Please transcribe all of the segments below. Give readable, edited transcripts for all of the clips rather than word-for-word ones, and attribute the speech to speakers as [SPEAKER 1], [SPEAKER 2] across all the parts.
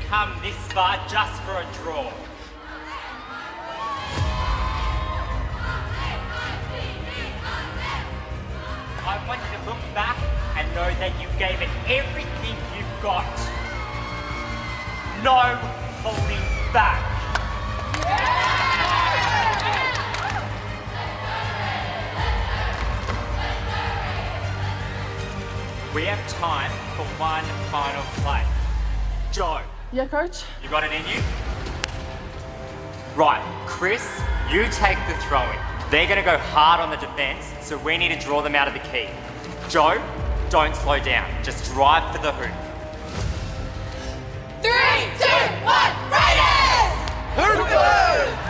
[SPEAKER 1] come this far just for a draw. I want you to look back and know that you gave it everything you've got. No holding back. We have time for one final play. Joe.
[SPEAKER 2] Yeah, coach?
[SPEAKER 1] You got it in you? Right, Chris, you take the throw-in. They're gonna go hard on the defense, so we need to draw them out of the key. Joe, don't slow down. Just drive for the hoop.
[SPEAKER 3] 3, 2, 1, Raiders!
[SPEAKER 4] Hoopers!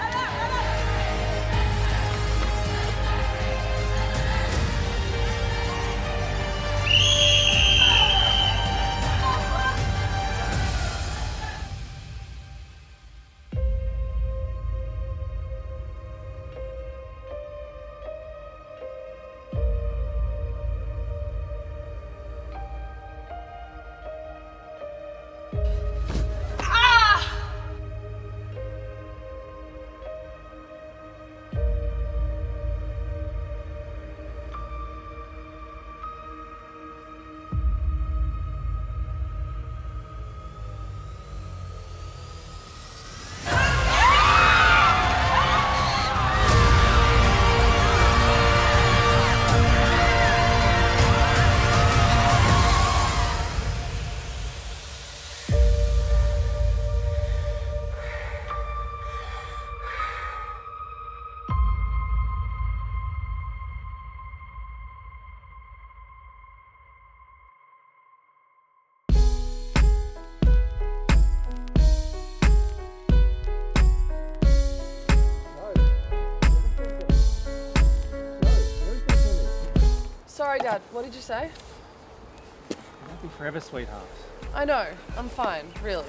[SPEAKER 2] Sorry, Dad. What did you say?
[SPEAKER 5] I'll be forever, sweetheart.
[SPEAKER 2] I know. I'm fine, really.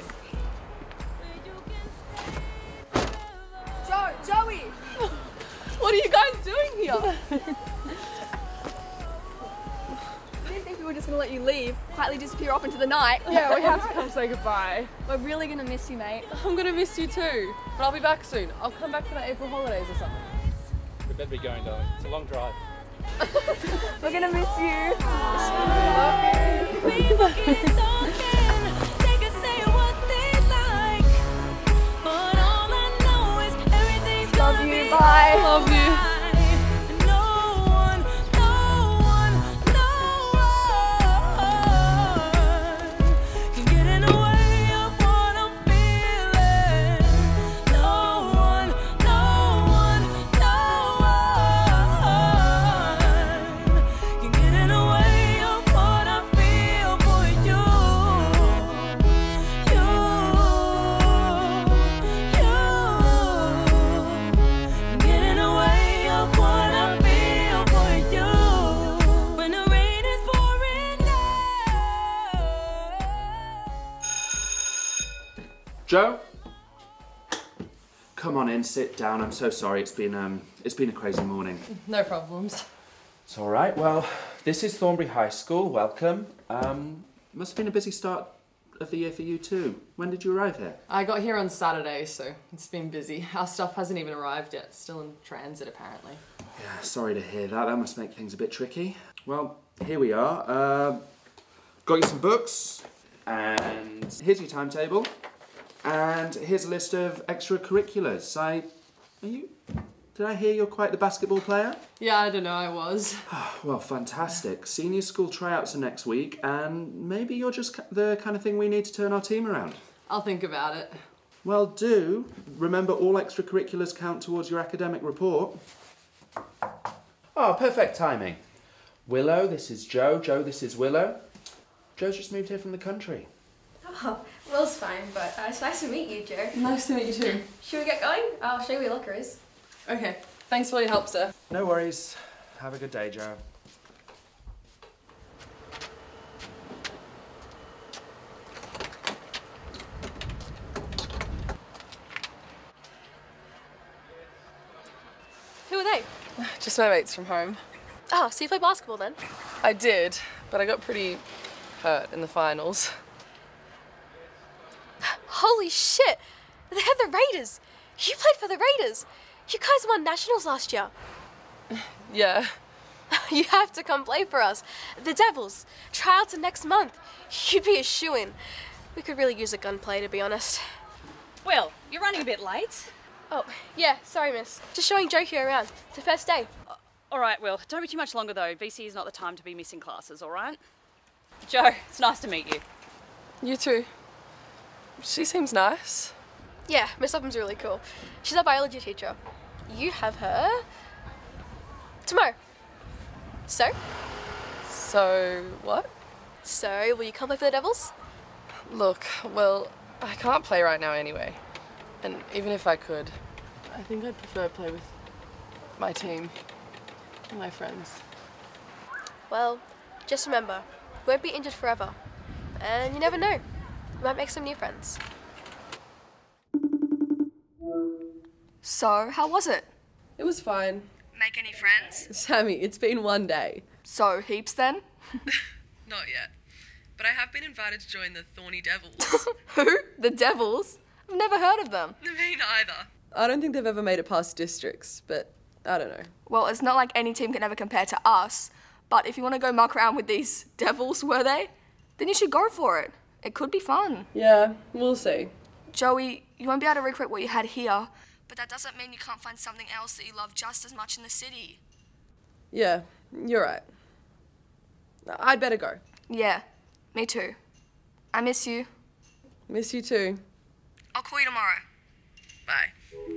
[SPEAKER 3] Joey!
[SPEAKER 2] What are you guys doing here?
[SPEAKER 3] I didn't think we were just gonna let you leave, quietly disappear off into the night.
[SPEAKER 2] Yeah, we have to come say goodbye.
[SPEAKER 3] We're really gonna miss you, mate.
[SPEAKER 2] I'm gonna miss you too, but I'll be back soon. I'll come back for the April holidays or something.
[SPEAKER 5] We better be going, darling. It's a long drive.
[SPEAKER 3] We're gonna miss you. Love you, bye.
[SPEAKER 2] Love you.
[SPEAKER 4] Joe? Come on in, sit down. I'm so sorry. It's been a crazy morning.
[SPEAKER 2] No problems.
[SPEAKER 4] It's all right. Well, this is Thornbury High School. Welcome. Must have been a busy start of the year for you too. When did you arrive here?
[SPEAKER 2] I got here on Saturday, so it's been busy. Our stuff hasn't even arrived yet. It's still in transit, apparently.
[SPEAKER 4] Yeah, sorry to hear that. That must make things a bit tricky. Well, here we are. Got you some books, and here's your timetable. And here's a list of extracurriculars. Did I hear you're quite the basketball player?
[SPEAKER 2] Yeah, I don't know, I was.
[SPEAKER 4] Well, fantastic. Senior school tryouts are next week, and maybe you're just the kind of thing we need to turn our team around.
[SPEAKER 2] I'll think about it.
[SPEAKER 4] Well, do remember all extracurriculars count towards your academic report. Oh, perfect timing. Willow, this is Joe. Joe, this is Willow. Joe's just moved here from the country.
[SPEAKER 3] Oh, Will's fine, but it's nice to meet you, Joe.
[SPEAKER 2] Nice to meet you too.
[SPEAKER 3] Should we get going? I'll show you where your locker is.
[SPEAKER 2] Okay, thanks for all your help, sir.
[SPEAKER 4] No worries. Have a good day, Joe.
[SPEAKER 3] Who are they?
[SPEAKER 2] Just my mates from home.
[SPEAKER 3] Oh, so you play basketball then?
[SPEAKER 2] I did, but I got pretty hurt in the finals.
[SPEAKER 3] Holy shit! They're the Raiders! You played for the Raiders! You guys won nationals last year.
[SPEAKER 2] Yeah.
[SPEAKER 3] You have to come play for us. The Devils. Tryouts are next month. You'd be a shoo-in. We could really use a gunplay, to be honest.
[SPEAKER 6] Will, you're running a bit late.
[SPEAKER 3] Oh, yeah, sorry, miss. Just showing Joe here around. It's the first day.
[SPEAKER 6] All right, Will, don't be too much longer though. VC is not the time to be missing classes, all right? Joe, it's nice to meet you.
[SPEAKER 2] You too. She seems nice.
[SPEAKER 3] Yeah, Miss Upham's really cool. She's our biology teacher. You have her tomorrow. So,
[SPEAKER 2] What?
[SPEAKER 3] will you come play for the Devils?
[SPEAKER 2] Look, well, I can't play right now anyway. And even if I could, I think I'd prefer to play with my team and my friends.
[SPEAKER 3] Well, just remember, you won't be injured forever. And you never know. You might make some new friends.
[SPEAKER 7] So, how was it?
[SPEAKER 2] It was fine.
[SPEAKER 7] Make any friends?
[SPEAKER 2] Sammy, it's been one day.
[SPEAKER 7] So, heaps then?
[SPEAKER 2] Not yet. But I have been invited to join the Thorny Devils.
[SPEAKER 7] Who? The Devils? I've never heard of them.
[SPEAKER 2] Me neither. I don't think they've ever made it past districts, but I don't know.
[SPEAKER 7] Well, it's not like any team can ever compare to us, but if you want to go muck around with these Devils, were they? Then you should go for it. It could be fun.
[SPEAKER 2] Yeah, we'll see.
[SPEAKER 7] Joey, you won't be able to recreate what you had here, but that doesn't mean you can't find something else that you love just as much in the city.
[SPEAKER 2] Yeah, you're right. I'd better go.
[SPEAKER 7] Yeah, me too. I miss you.
[SPEAKER 2] Miss you too.
[SPEAKER 7] I'll call you tomorrow.
[SPEAKER 2] Bye.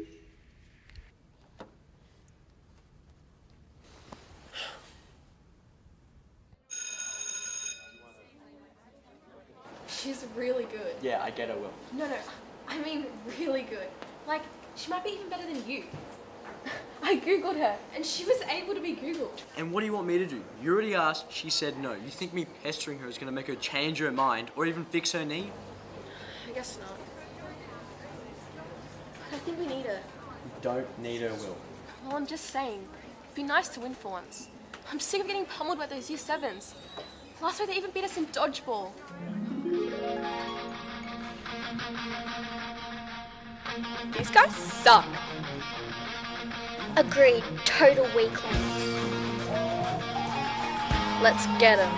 [SPEAKER 3] She's really good.
[SPEAKER 5] Yeah, I get it, Will.
[SPEAKER 3] No, I mean really good. Like, she might be even better than you. I googled her, and she was able to be googled.
[SPEAKER 8] And what do you want me to do? You already asked, she said no. You think me pestering her is going to make her change her mind or even fix her knee?
[SPEAKER 3] I guess not. I think we need her.
[SPEAKER 8] You don't need her, Will.
[SPEAKER 3] Well, I'm just saying, it'd be nice to win for once. I'm sick of getting pummeled by those year 7s. Last week they even beat us in dodgeball.
[SPEAKER 7] These guys suck.
[SPEAKER 9] Agreed, total weaklings.
[SPEAKER 3] Let's get them.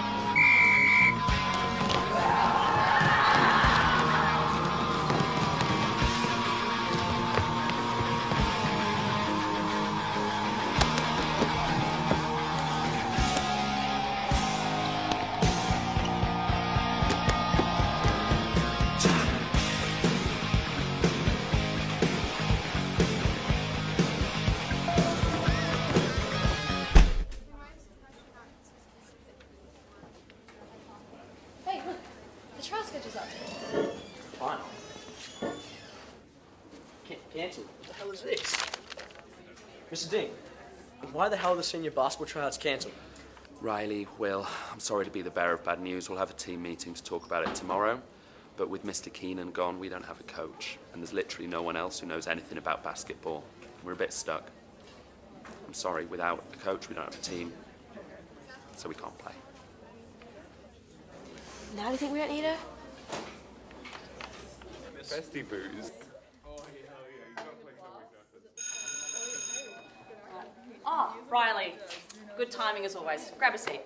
[SPEAKER 3] Hey, look, the trial schedule's up.
[SPEAKER 8] Fine. Cancel. What the hell is this? Mr. Ding, why the hell are the senior basketball tryouts cancelled?
[SPEAKER 4] Riley, Will, I'm sorry to be the bearer of bad news. We'll have a team meeting to talk about it tomorrow. But with Mr. Keenan gone, we don't have a coach. And there's literally no one else who knows anything about basketball. We're a bit stuck. I'm sorry, without a coach, we don't have a team. So we can't play.
[SPEAKER 3] Now do you think we don't need her?
[SPEAKER 10] Bestie booze.
[SPEAKER 6] Oh, Riley. Good timing as always. Grab a seat.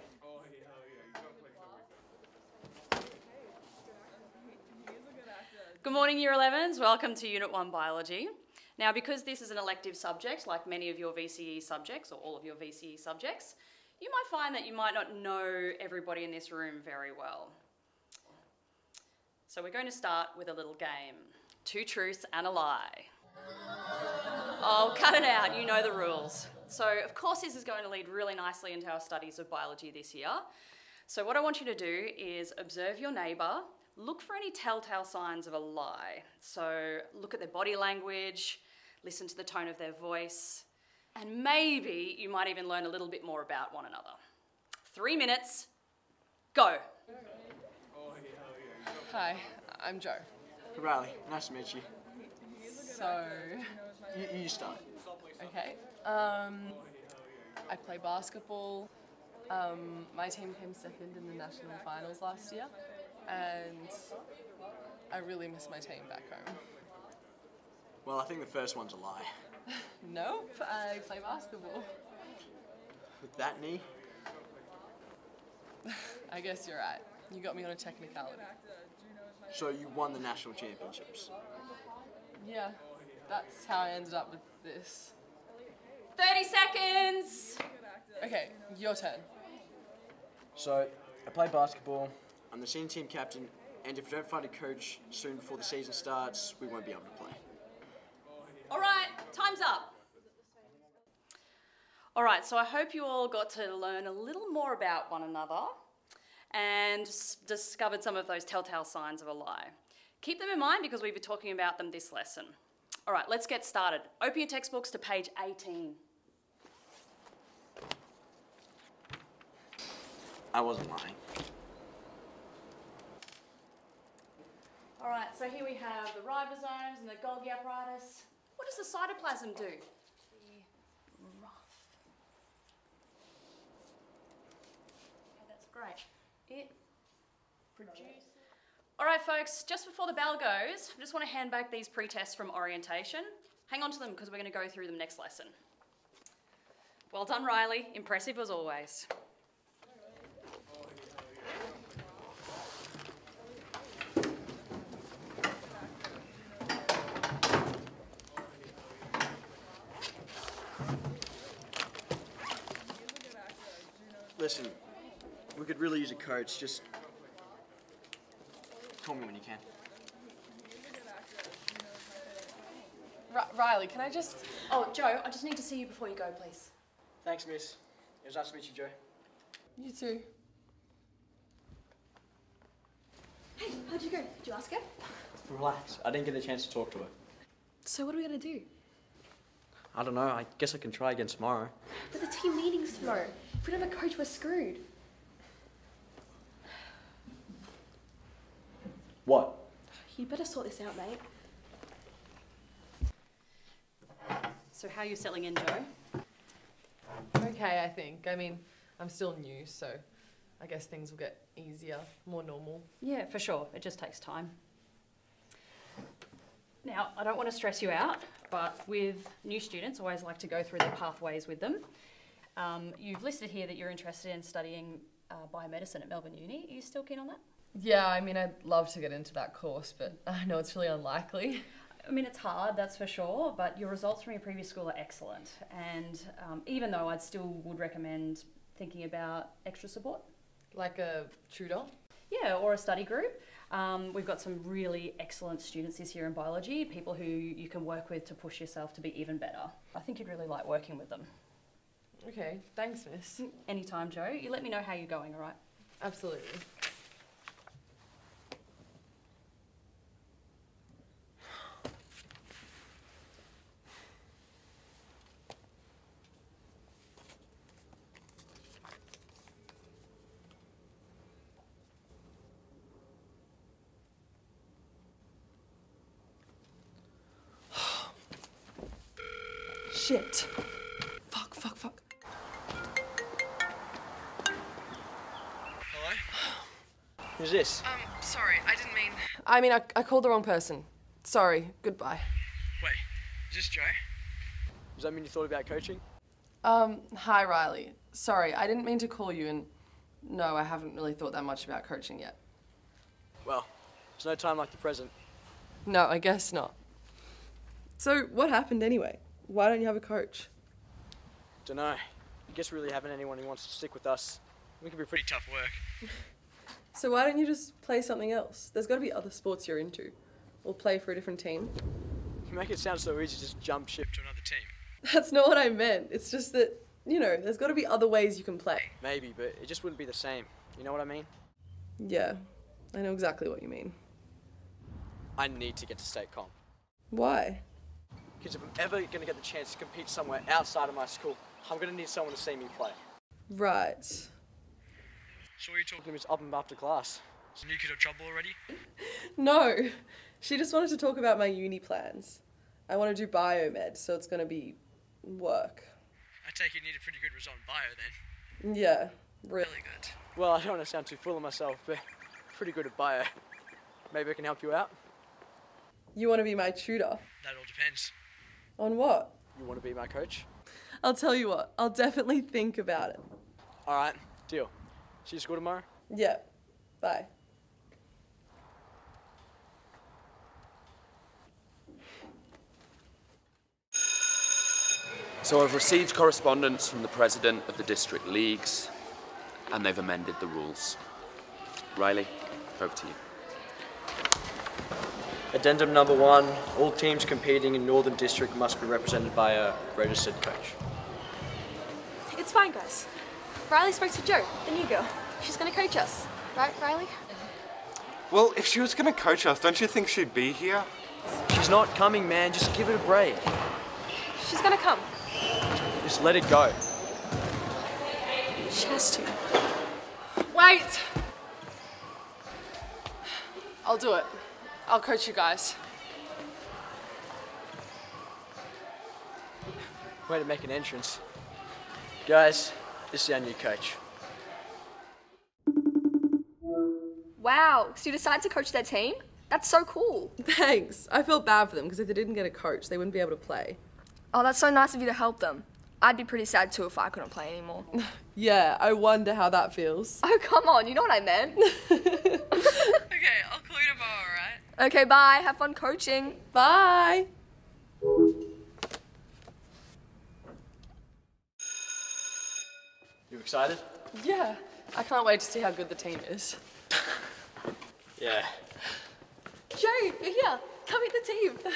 [SPEAKER 6] Good morning, Year 11s. Welcome to Unit 1 Biology. Now, because this is an elective subject, like many of your VCE subjects, or all of your VCE subjects, you might find that you might not know everybody in this room very well. So we're going to start with a little game. 2 truths and a lie. Oh, cut it out. You know the rules. So, of course, this is going to lead really nicely into our studies of biology this year. So what I want you to do is observe your neighbour, look for any telltale signs of a lie. So look at their body language, listen to the tone of their voice, and maybe you might even learn a little bit more about one another. 3 minutes, go.
[SPEAKER 2] Hi, I'm Joe.
[SPEAKER 8] Riley, nice to meet you.
[SPEAKER 2] So,
[SPEAKER 8] You start.
[SPEAKER 2] okay. I play basketball. My team came second in the national finals last year. And I I really miss my team back home.
[SPEAKER 8] Well, I think the first one's a lie.
[SPEAKER 2] Nope, I play basketball.
[SPEAKER 8] With that knee?
[SPEAKER 2] I guess you're right. You got me on a technicality.
[SPEAKER 8] So you won the national championships?
[SPEAKER 2] Yeah, that's how I ended up with this.
[SPEAKER 6] 30 seconds!
[SPEAKER 2] Okay, your turn.
[SPEAKER 8] So, I play basketball, I'm the senior team captain, and if we don't find a coach soon before the season starts, we won't be able to play.
[SPEAKER 6] All right, time's up. All right, so I hope you all got to learn a little more about one another and discovered some of those telltale signs of a lie. Keep them in mind because we'll be talking about them this lesson. All right, let's get started. Open your textbooks to page 18.
[SPEAKER 8] I wasn't lying.
[SPEAKER 6] All right, so here we have the ribosomes and the Golgi apparatus. What does the cytoplasm do? Rough. Okay, that's great. It produces... All right, folks, just before the bell goes, I just want to hand back these pre-tests from orientation. Hang on to them because we're going to go through them next lesson. Well done, Riley. Impressive as always.
[SPEAKER 8] Listen, we could really use a coach, just call me when you can.
[SPEAKER 2] Riley, can I just...
[SPEAKER 6] Oh, Joe, I just need to see you before you go, please.
[SPEAKER 8] Thanks, miss. It was nice to meet you, Joe.
[SPEAKER 2] You too.
[SPEAKER 3] Hey, how'd you go? Did you ask her?
[SPEAKER 8] Relax. I didn't get a chance to talk to her.
[SPEAKER 3] So what are we gonna do?
[SPEAKER 8] I don't know. I guess I can try again tomorrow.
[SPEAKER 3] But the team meeting's tomorrow. If we don't have a coach, we're screwed.
[SPEAKER 8] What?
[SPEAKER 3] You better sort this out, mate.
[SPEAKER 6] So how are you settling in, Joe?
[SPEAKER 2] Okay, I think. I mean, I'm still new, so I guess things will get easier, more normal.
[SPEAKER 6] Yeah, for sure. It just takes time. Now, I don't want to stress you out, but with new students, I always like to go through their pathways with them. You've listed here that you're interested in studying biomedicine at Melbourne Uni. Are you still keen on that?
[SPEAKER 2] Yeah, I mean, I'd love to get into that course, but I know it's really unlikely.
[SPEAKER 6] I mean, it's hard, that's for sure, but your results from your previous school are excellent. And even though I'd still would recommend thinking about extra support.
[SPEAKER 2] Like a tutor?
[SPEAKER 6] Yeah, or a study group. We've got some really excellent students this year in biology, people who you can work with to push yourself to be even better. I think you'd really like working with them.
[SPEAKER 2] Okay, thanks, miss.
[SPEAKER 6] Anytime, Joe. You let me know how you're going, all right?
[SPEAKER 2] Absolutely. Shit. Fuck.
[SPEAKER 8] Hello? Who's this?
[SPEAKER 2] Sorry, I didn't mean... I mean, I called the wrong person. Sorry, goodbye.
[SPEAKER 8] Wait, is this Joe? Does that mean you thought about coaching?
[SPEAKER 2] Hi, Riley. Sorry, I didn't mean to call you, and no, I haven't really thought that much about coaching yet.
[SPEAKER 8] Well, there's no time like the present.
[SPEAKER 2] No, I guess not. So, what happened anyway? Why don't you have a coach?
[SPEAKER 8] Dunno. I guess we really haven't anyone who wants to stick with us. We can be pretty tough work.
[SPEAKER 2] So why don't you just play something else? There's got to be other sports you're into. Or play for a different team.
[SPEAKER 8] You make it sound so easy to just jump ship to another team.
[SPEAKER 2] That's not what I meant. It's just that, you know, there's got to be other ways you can play.
[SPEAKER 8] Maybe, but it just wouldn't be the same. You know what I mean?
[SPEAKER 2] Yeah, I know exactly what you mean.
[SPEAKER 8] I need to get to state comp.
[SPEAKER 2] Why?
[SPEAKER 8] Because if I'm ever going to get the chance to compete somewhere outside of my school, I'm going to need someone to see me play.
[SPEAKER 2] Right.
[SPEAKER 8] So what are you talking to Miss Upham after class? Is the new kid in trouble already?
[SPEAKER 2] No, she just wanted to talk about my uni plans. I want to do biomed, so it's going to be work.
[SPEAKER 8] I take it you need a pretty good result in bio then.
[SPEAKER 2] Yeah, really good.
[SPEAKER 8] Well, I don't want to sound too full of myself, but pretty good at bio. Maybe I can help you out.
[SPEAKER 2] You want to be my tutor?
[SPEAKER 8] That all depends.
[SPEAKER 2] On what?
[SPEAKER 8] You want to be my coach?
[SPEAKER 2] I'll tell you what, I'll definitely think about it.
[SPEAKER 8] All right, deal. See you at school tomorrow?
[SPEAKER 2] Yeah, bye.
[SPEAKER 4] So I've received correspondence from the president of the district leagues, and they've amended the rules. Riley, over to you.
[SPEAKER 8] Addendum number 1, all teams competing in Northern District must be represented by a registered coach.
[SPEAKER 3] It's fine, guys. Riley spoke to Jo, the new girl. She's gonna coach us. Right, Riley?
[SPEAKER 10] Well, if she was going to coach us, don't you think she'd be here?
[SPEAKER 8] She's not coming, man. Just give it a break.
[SPEAKER 3] She's gonna come.
[SPEAKER 8] Just let it go.
[SPEAKER 3] She has to.
[SPEAKER 2] Wait! I'll do it. I'll coach you guys.
[SPEAKER 8] Way to make an entrance. Guys, this is our new coach.
[SPEAKER 7] Wow, so you decided to coach their team? That's so cool.
[SPEAKER 2] Thanks. I feel bad for them because if they didn't get a coach, they wouldn't be able to play.
[SPEAKER 7] Oh, that's so nice of you to help them. I'd be pretty sad too if I couldn't play anymore.
[SPEAKER 2] Yeah, I wonder how that feels.
[SPEAKER 7] Oh, come on, you know what I meant.
[SPEAKER 2] Okay, I'll call you tomorrow, alright?
[SPEAKER 7] Okay, bye. Have fun coaching.
[SPEAKER 2] Bye.
[SPEAKER 8] You excited?
[SPEAKER 2] Yeah, I can't wait to see how good the team is.
[SPEAKER 8] Yeah.
[SPEAKER 3] Jo, you're here. Come meet the team.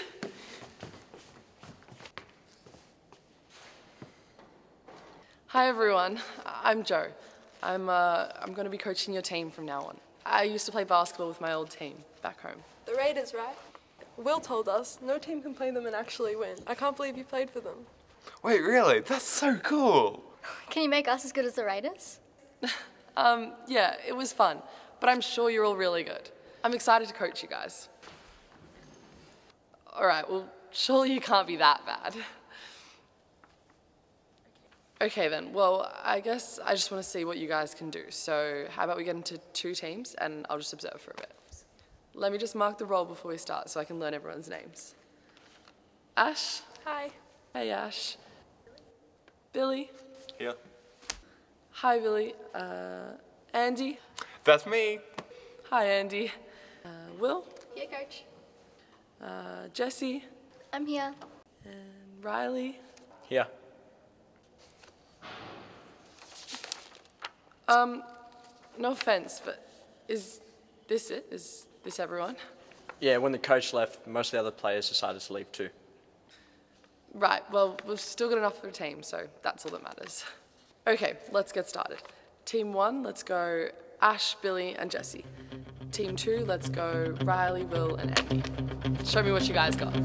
[SPEAKER 2] Hi everyone, I'm Jo. I'm going to be coaching your team from now on. I used to play basketball with my old team back home.
[SPEAKER 11] The Raiders, right? Will told us no team can play them and actually win. I can't believe you played for them.
[SPEAKER 10] Wait, really? That's so cool.
[SPEAKER 9] Can you make us as good as the Raiders?
[SPEAKER 2] Yeah, it was fun, but I'm sure you're all really good. I'm excited to coach you guys. All right, well, surely you can't be that bad. Okay then, well, I guess I just want to see what you guys can do. So how about we get into 2 teams and I'll just observe for a bit. Let me just mark the roll before we start so I can learn everyone's names. Ash?
[SPEAKER 11] Hi.
[SPEAKER 2] Hey Ash. Billy?
[SPEAKER 10] Here.
[SPEAKER 2] Hi Billy. Andy?
[SPEAKER 10] That's me.
[SPEAKER 2] Hi Andy. Will?
[SPEAKER 9] Here, coach.
[SPEAKER 2] Jesse?
[SPEAKER 9] I'm here.
[SPEAKER 2] And Riley?
[SPEAKER 8] Here.
[SPEAKER 2] No offense, but is this it? Is this everyone?
[SPEAKER 8] Yeah, when the coach left, most of the other players decided to leave too.
[SPEAKER 2] Right, well, we've still got enough for a team, so that's all that matters. Okay, let's get started. Team 1, let's go Ash, Billy, and Jesse. Team 2, let's go Riley, Will, and Andy. Show me what you guys got.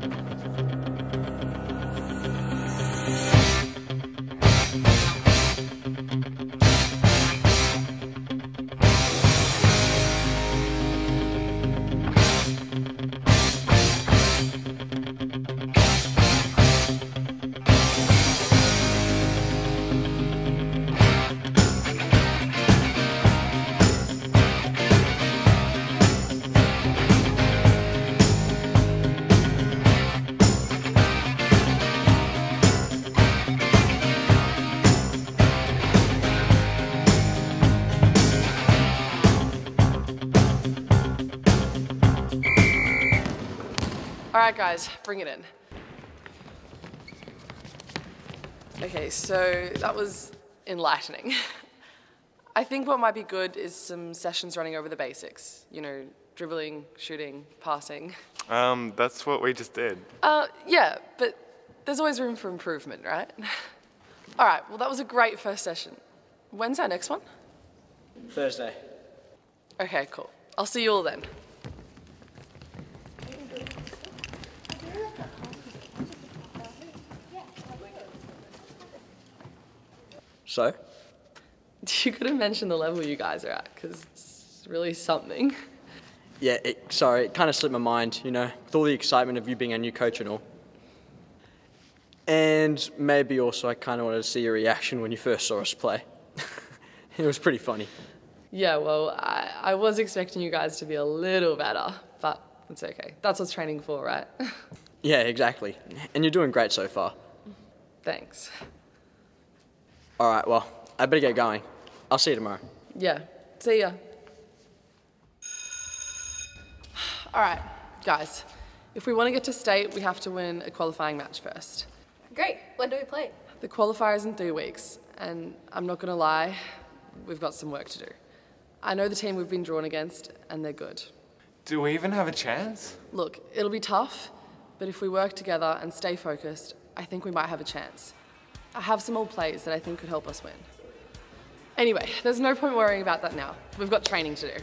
[SPEAKER 2] All right, guys, bring it in. Okay, so that was enlightening. I think what might be good is some sessions running over the basics. You know, dribbling, shooting, passing.
[SPEAKER 10] That's what we just did.
[SPEAKER 2] Yeah, but there's always room for improvement, right? All right, well, that was a great first session. When's our next one?
[SPEAKER 8] Thursday.
[SPEAKER 2] Okay, cool. I'll see you all then.
[SPEAKER 8] So?
[SPEAKER 2] You could have mentioned the level you guys are at, because it's really something.
[SPEAKER 8] Yeah, sorry, it kind of slipped my mind, you know, with all the excitement of you being a new coach and all. And maybe also I kind of wanted to see your reaction when you first saw us play. It was pretty funny.
[SPEAKER 2] Yeah, well, I was expecting you guys to be a little better, but it's okay. That's what's training for, right?
[SPEAKER 8] Yeah, exactly. And you're doing great so far.
[SPEAKER 2] Thanks.
[SPEAKER 8] All right, well, I better get going. I'll see you tomorrow.
[SPEAKER 2] Yeah, see ya. All right, guys, if we want to get to state, we have to win a qualifying match first.
[SPEAKER 3] Great. When do we play?
[SPEAKER 2] The qualifier's in 3 weeks, and I'm not gonna lie, we've got some work to do. I know the team we've been drawn against, and they're good.
[SPEAKER 10] Do we even have a chance?
[SPEAKER 2] Look, it'll be tough, but if we work together and stay focused, I think we might have a chance. I have some old plays that I think could help us win. Anyway, there's no point worrying about that now. We've got training to do.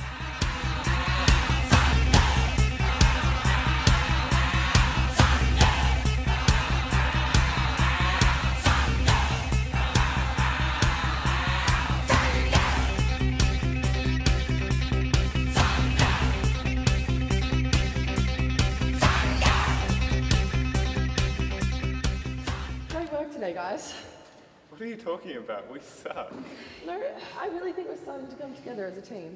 [SPEAKER 2] Great work today, guys.
[SPEAKER 10] What are you talking about? We suck.
[SPEAKER 2] No, I really think we're starting to come together as a team.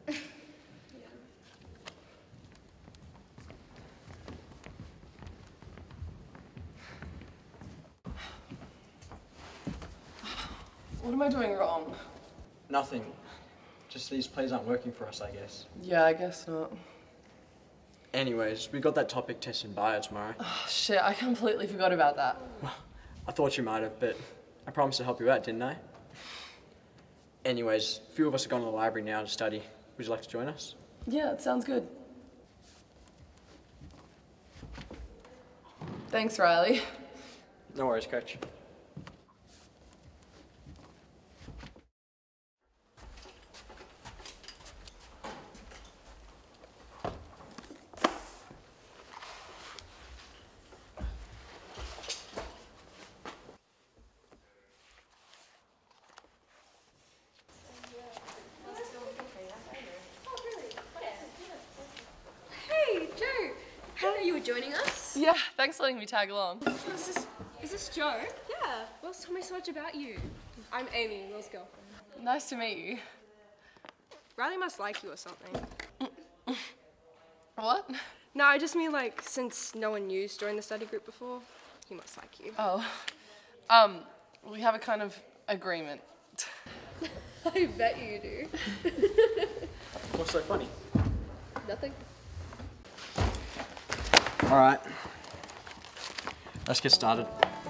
[SPEAKER 2] What am I doing wrong?
[SPEAKER 8] Nothing. Just these plays aren't working for us, I guess.
[SPEAKER 2] Yeah, I guess not.
[SPEAKER 8] Anyways, we got that topic test in bio tomorrow.
[SPEAKER 2] Oh, shit, I completely forgot about that.
[SPEAKER 8] I thought you might have, but I promised to help you out, didn't I? Anyways, a few of us are going to the library now to study. Would you like to join us?
[SPEAKER 2] Yeah, it sounds good. Thanks, Riley.
[SPEAKER 8] No worries, Coach.
[SPEAKER 3] Hey, Joe. How are you joining us?
[SPEAKER 2] Yeah, thanks for letting me tag along.
[SPEAKER 3] Is this Joe? Yeah. Will's told me so much about you.
[SPEAKER 11] I'm Amy, Will's girlfriend.
[SPEAKER 2] Nice to meet you.
[SPEAKER 11] Riley must like you or something.
[SPEAKER 2] What?
[SPEAKER 11] No, I just mean like, since no one new's joined the study group before, he must like you.
[SPEAKER 2] Oh. We have a kind of agreement.
[SPEAKER 11] I bet you do.
[SPEAKER 8] What's so funny?
[SPEAKER 11] Nothing.
[SPEAKER 8] All right. Let's get started.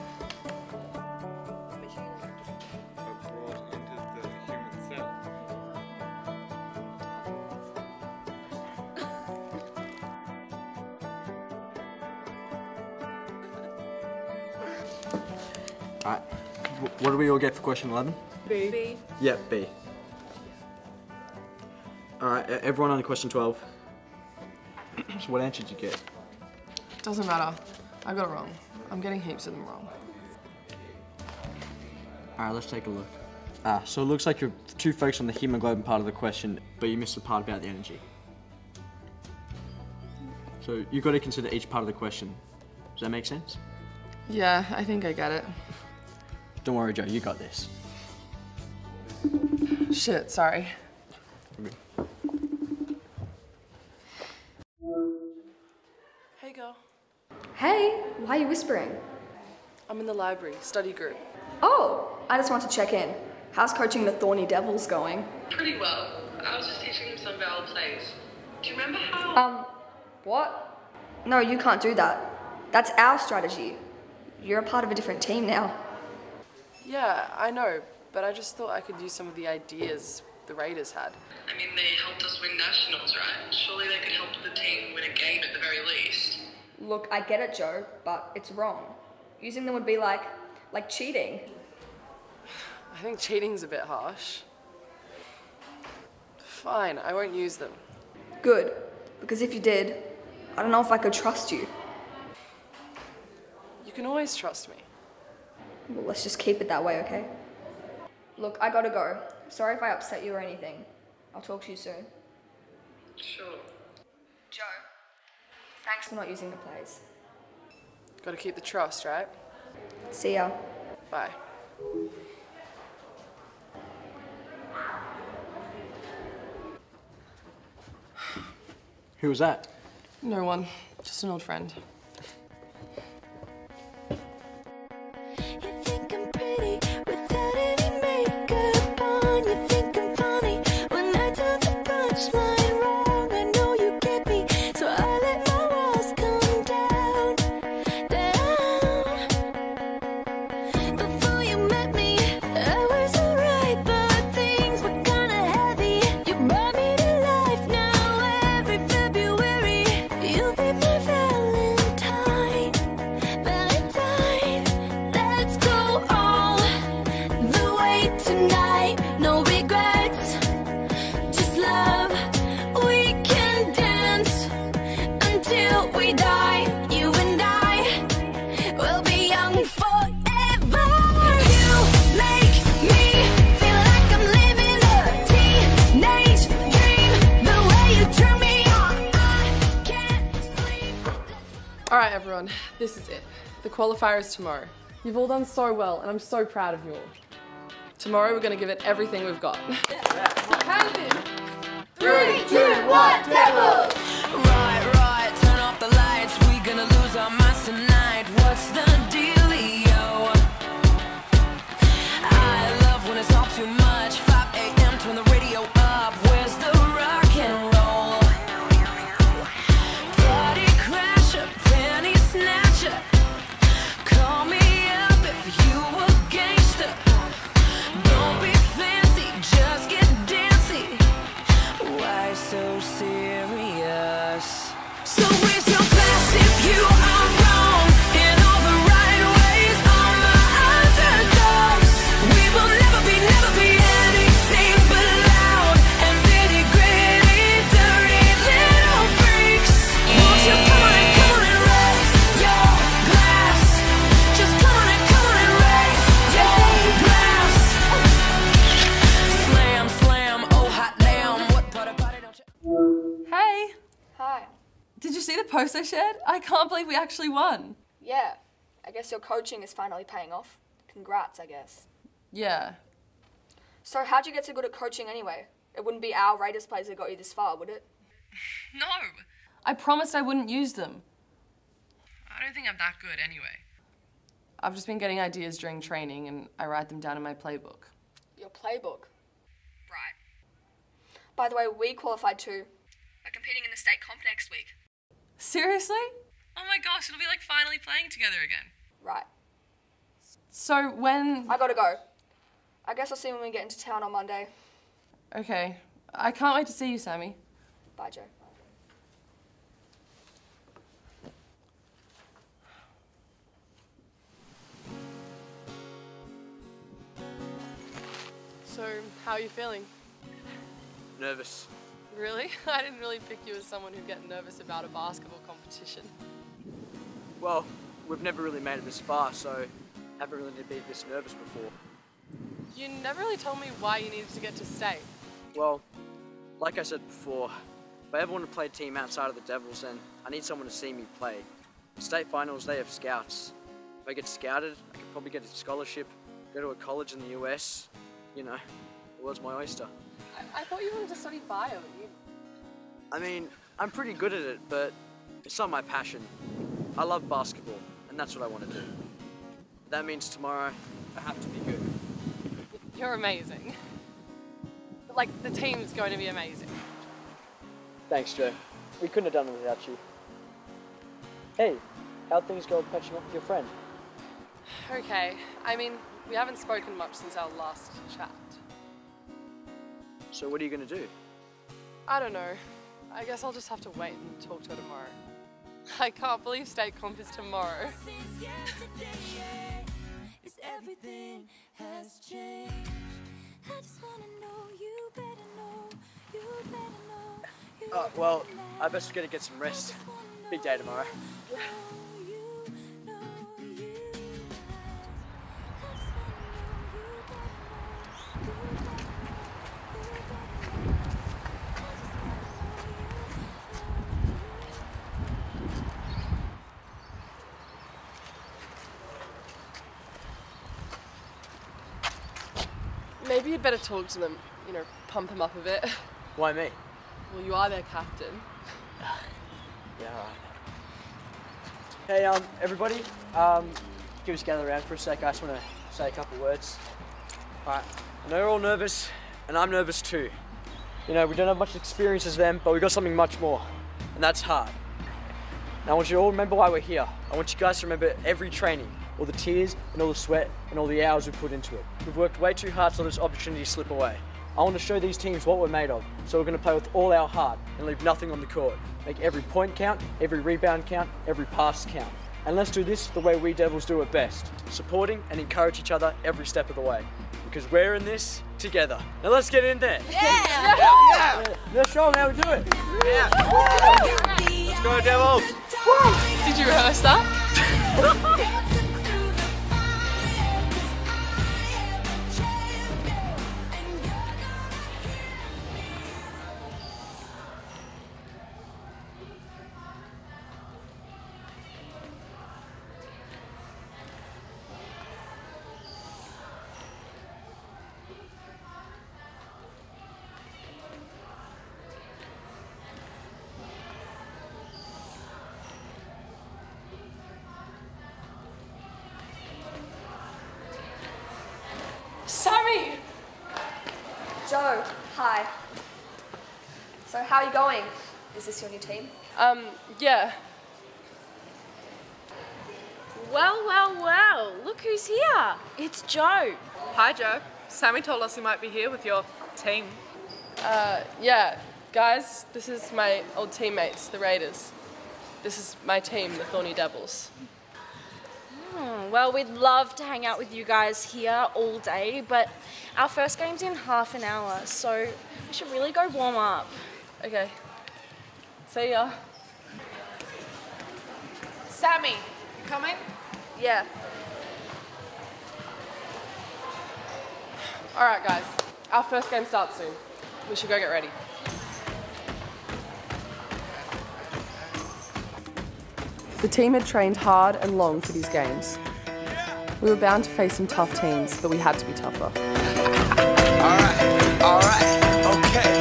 [SPEAKER 8] Alright, what do we all get for question 11?
[SPEAKER 11] B.
[SPEAKER 8] Yeah, B. Alright, everyone on question 12. So what answer did you get?
[SPEAKER 2] Doesn't matter. I got it wrong. I'm getting heaps of them wrong.
[SPEAKER 8] Alright, let's take a look. So it looks like you're too focused on the hemoglobin part of the question, but you missed the part about the energy. So you've got to consider each part of the question. Does that make sense?
[SPEAKER 2] Yeah, I think I get it.
[SPEAKER 8] Don't worry, Joe, you got this.
[SPEAKER 2] Shit, sorry.
[SPEAKER 8] Okay.
[SPEAKER 2] Hey, girl.
[SPEAKER 7] Hey, why are you whispering?
[SPEAKER 2] I'm in the library, study group.
[SPEAKER 7] Oh, I just want to check in. How's coaching the Thorny Devils going?
[SPEAKER 2] Pretty well. I was just teaching them some of our old plays. Do you remember how...
[SPEAKER 7] What? No, you can't do that. That's our strategy. You're a part of a different team now.
[SPEAKER 2] Yeah, I know, but I just thought I could use some of the ideas the Raiders had.
[SPEAKER 12] I mean, they helped us win nationals, right? Surely they could help the team win a game at the very least.
[SPEAKER 7] Look, I get it, Joe, but it's wrong. Using them would be like cheating.
[SPEAKER 2] I think cheating's a bit harsh. Fine, I won't use them.
[SPEAKER 7] Good, because if you did, I don't know if I could trust you.
[SPEAKER 2] You can always trust me.
[SPEAKER 7] Well, let's just keep it that way, okay? Look, I gotta go. Sorry if I upset you or anything. I'll talk to you soon.
[SPEAKER 12] Sure.
[SPEAKER 7] Joe, thanks for not using the plays.
[SPEAKER 2] Gotta keep the trust, right?
[SPEAKER 7] See ya.
[SPEAKER 2] Bye.
[SPEAKER 8] Who was that?
[SPEAKER 2] No one, just an old friend. Alright everyone, this is it. The qualifier is tomorrow. You've all done so well and I'm so proud of you all. Tomorrow we're going to give it everything we've got. Hands in! 3, 2, 1, Devils!
[SPEAKER 13] Right, turn off the lights. We gonna lose our minds tonight. What's the dealio? I love when it's all too much. 5 a.m. turn the radio up. Where's the rock and roll? Party crasher, penny snatcher. Call me up if you a gangster. Don't be fancy, just get dancy. Why so serious? So raise your glass if you are wrong in all the right ways. All my underdogs, we will never be anything but loud and nitty gritty, dirty little freaks. Won't you come on and raise your glass? Just come on and raise your glass. Slam, slam, oh hot damn, what part of party don't you?
[SPEAKER 2] Hey!
[SPEAKER 7] Hi.
[SPEAKER 2] Did you see the post I shared? I can't believe we actually won.
[SPEAKER 7] Yeah, I guess your coaching is finally paying off. Congrats, I guess.
[SPEAKER 2] Yeah.
[SPEAKER 7] So how'd you get so good at coaching anyway? It wouldn't be our Raiders players that got you this far, would it?
[SPEAKER 2] No! I promised I wouldn't use them. I don't think I'm that good anyway. I've just been getting ideas during training and I write them down in my playbook.
[SPEAKER 7] Your playbook? Right. By the way, we qualified too. We're competing in the state comp next week.
[SPEAKER 2] Seriously? Oh my gosh, it'll be like finally playing together again.
[SPEAKER 7] Right.
[SPEAKER 2] So when...
[SPEAKER 7] I gotta go. I guess I'll see you when we get into town on Monday.
[SPEAKER 2] Okay. I can't wait to see you, Sammy.
[SPEAKER 7] Bye, Joe.
[SPEAKER 2] So, how are you feeling?
[SPEAKER 8] Nervous.
[SPEAKER 2] Really? I didn't really pick you as someone who'd get nervous about a basketball competition.
[SPEAKER 8] Well, we've never really made it this far, so haven't really been this nervous before.
[SPEAKER 2] You never really told me why you needed to get to state.
[SPEAKER 8] Well, like I said before, if I ever want to play a team outside of the Devils, then I need someone to see me play. The state finals, they have scouts. If I get scouted, I could probably get a scholarship, go to a college in the US. You know, the world's my oyster.
[SPEAKER 2] I thought you wanted to study bio.
[SPEAKER 8] I mean, I'm pretty good at it, but it's not my passion. I love basketball, and that's what I want to do. That means tomorrow, I have to be good.
[SPEAKER 2] You're amazing. Like, the team's going to be amazing.
[SPEAKER 8] Thanks, Joe. We couldn't have done it without you. Hey, how'd things go catching up with your friend?
[SPEAKER 2] Okay. I mean, we haven't spoken much since our last chat.
[SPEAKER 8] So what are you going to do?
[SPEAKER 2] I don't know. I guess I'll just have to wait and talk to her tomorrow. I can't believe state comp is tomorrow.
[SPEAKER 13] Everything has changed. I just wanna know you better know, you better know.
[SPEAKER 8] Well, I best get to get some rest. Big day tomorrow.
[SPEAKER 2] Maybe you'd better talk to them, you know, pump them up a bit.
[SPEAKER 8] Why me?
[SPEAKER 2] Well, you are their captain.
[SPEAKER 8] Yeah, alright. Hey, everybody, give us gather around for a sec. I just want to say a couple words. Alright, I know you're all nervous, and I'm nervous too. You know, we don't have much experience as them, but we got something much more, and that's hard. Now I want you to all remember why we're here. I want you guys to remember every training, all the tears and all the sweat and all the hours we put into it. We've worked way too hard to let this opportunity slip away. I want to show these teams what we're made of, so we're going to play with all our heart and leave nothing on the court. Make every point count, every rebound count, every pass count. And let's do this the way we Devils do it best, supporting and encourage each other every step of the way. Because we're in this together. Now let's get in there.
[SPEAKER 13] Yeah!
[SPEAKER 8] Let's show them how we do it.
[SPEAKER 13] Yeah!
[SPEAKER 8] Let's go, Devils!
[SPEAKER 2] Did you rehearse that? Sammy!
[SPEAKER 7] Joe, hi. So how are you going? Is this your new team?
[SPEAKER 2] Yeah.
[SPEAKER 3] Well, look who's here. It's Joe.
[SPEAKER 2] Hi, Joe. Sammy told us you might be here with your team. Yeah. Guys, this is my old teammates, the Raiders. This is my team, the Thorny Devils.
[SPEAKER 3] Well, we'd love to hang out with you guys here all day, but our first game's in half an hour, so we should really go warm up.
[SPEAKER 2] Okay. See ya. Sammy, you coming?
[SPEAKER 7] Yeah.
[SPEAKER 2] All right, guys. Our first game starts soon. We should go get ready. The team had trained hard and long for these games. We were bound to face some tough teams, but we had to be tougher.
[SPEAKER 13] Alright, okay.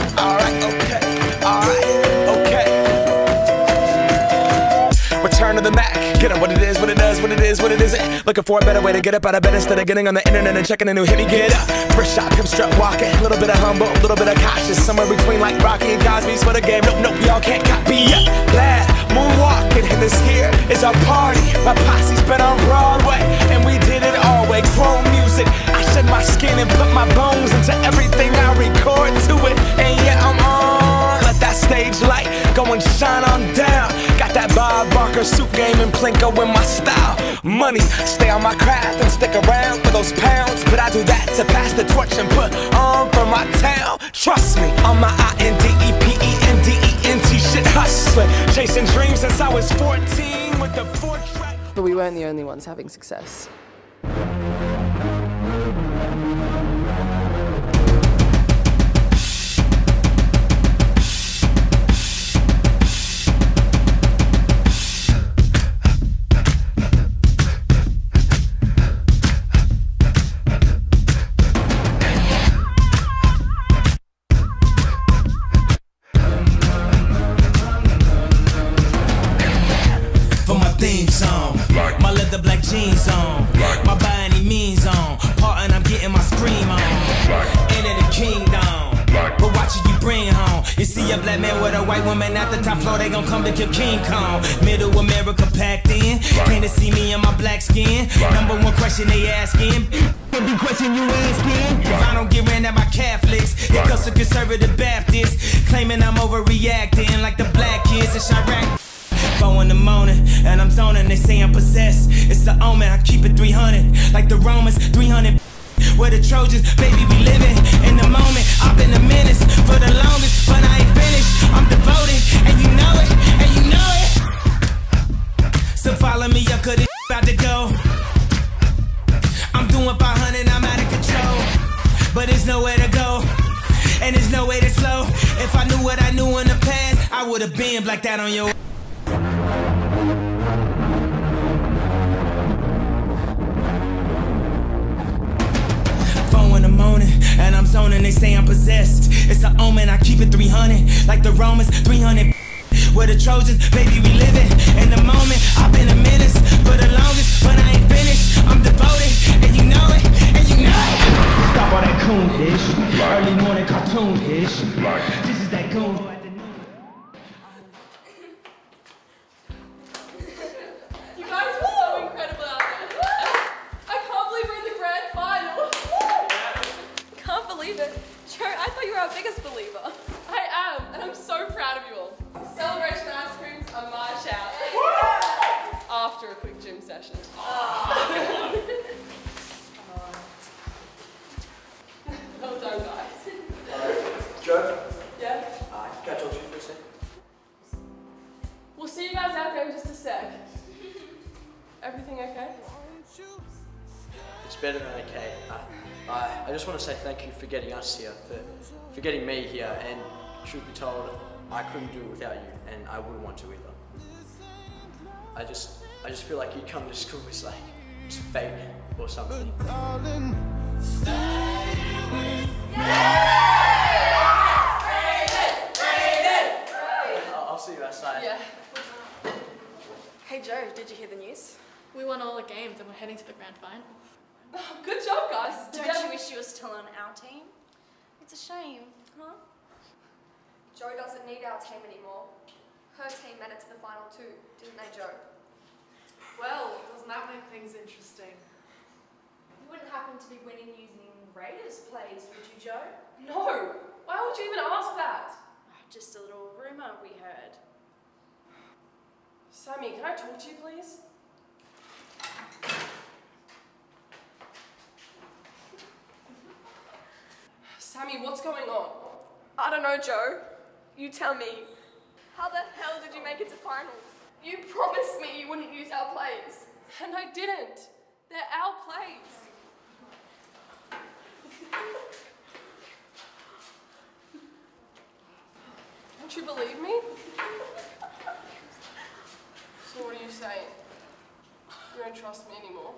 [SPEAKER 13] Return to the Mac. Get up what it is, what it does, what it is, what it isn't. Looking for a better way to get up out of bed instead of getting on the internet and checking a new hit me get up. First shot, pimp strut walking. A little bit of humble, a little bit of cautious. Somewhere between like Rocky and Cosby's for the game. Nope, y'all can't copy ya. Glad moonwalking, and this here is our party. My posse's been on Broadway, and we did it all way. Chrome music, I shed my skin and put my bones into everything I record to it. And yeah, I'm on. Let that stage light go and shine on down. Got that Bob Barker suit game and Plinko in my style. Money, stay on my craft and stick around for those pounds. But I do that to pass the torch and put on for my town. Trust me, on my INDEPENDENT shit hustling. Chasing dreams since I was 14 with the 4-track.
[SPEAKER 2] But we weren't the only ones having success.
[SPEAKER 13] My leather black jeans on, my by any means on, part and I'm getting my scream on. Into the kingdom, but watch it you bring home. You see a black man with a white woman at the top floor, they gon' come to kill King Kong. Middle America packed in, came to see me in my black skin. Number one question they asking, every question you asking. If I don't get ran at by Catholics, it goes to conservative Baptists, claiming I'm overreacting like the black kids in Chirac. 4 in the morning, and I'm zoning, they say I'm possessed. It's the omen, I keep it 300, like the Romans, 300. Where the Trojans, baby, we living in the moment. I've been a menace for the longest, but I ain't finished. I'm devoted, and you know it, and you know it. So follow me up, cause it's about to go. I'm doing 500, I'm out of control. But there's nowhere to go, and there's no way to slow. If I knew what I knew in the past, I would've been like that on your. 4 in the morning, and I'm zoning, they say I'm possessed. It's an omen, I keep it 300, like the Romans, 300.
[SPEAKER 14] We're the Trojans, baby, we living in the moment. I've been a menace for the longest, but I ain't finished. I'm devoted, and you know it, and you know it. Stop all that coon-ish, early morning cartoon-ish. This is that goon.
[SPEAKER 2] You guys were so incredible out there. I can't believe we're in the grand final.
[SPEAKER 11] Can't believe it. Joe, I thought you were our biggest believer.
[SPEAKER 2] I am, and I'm so proud of you all. Celebration ice creams are my shout. After a quick gym session. Well done, guys.
[SPEAKER 8] Joe?
[SPEAKER 2] Yeah?
[SPEAKER 8] Can I talk to you for a sec?
[SPEAKER 2] We'll see you guys out there in just a sec. Everything okay?
[SPEAKER 8] It's better than okay. I just want to say thank you for getting us here, for getting me here, and truth be told, I couldn't do it without you, and I wouldn't want to either. I just feel like you come to school is like it's fate or something. I'll see you outside.
[SPEAKER 2] Yeah.
[SPEAKER 11] Hey Joe, did you hear the news?
[SPEAKER 15] We won all the games and we're heading to the grand final.
[SPEAKER 2] Oh, good job, guys.
[SPEAKER 3] Don't you wish you were still on our team? It's a shame, huh?
[SPEAKER 7] Joe doesn't need our team anymore. Her team made it to the final too, didn't they, Joe?
[SPEAKER 2] Well, doesn't that make things interesting?
[SPEAKER 3] You wouldn't happen to be winning using Raiders plays, would you, Joe?
[SPEAKER 2] No! Why would you even ask that?
[SPEAKER 3] Just a little rumour we heard.
[SPEAKER 2] Sammy, can I talk to you, please? Sammy, what's going on?
[SPEAKER 11] I don't know, Joe. You tell me. How the hell did you make it to finals? You promised me you wouldn't use our plays.
[SPEAKER 2] And I didn't. They're our plays. Don't you believe me? So what are you saying? You don't trust me anymore?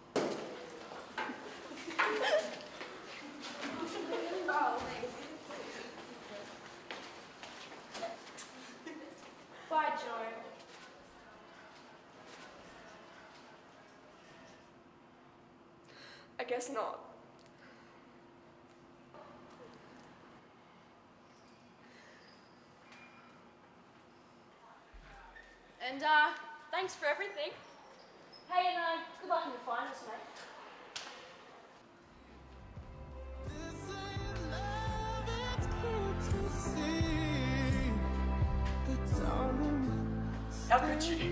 [SPEAKER 3] Bye, Joe.
[SPEAKER 11] I guess not.
[SPEAKER 3] And thanks for everything. Hey, and good luck in the finals, mate.
[SPEAKER 8] How could you?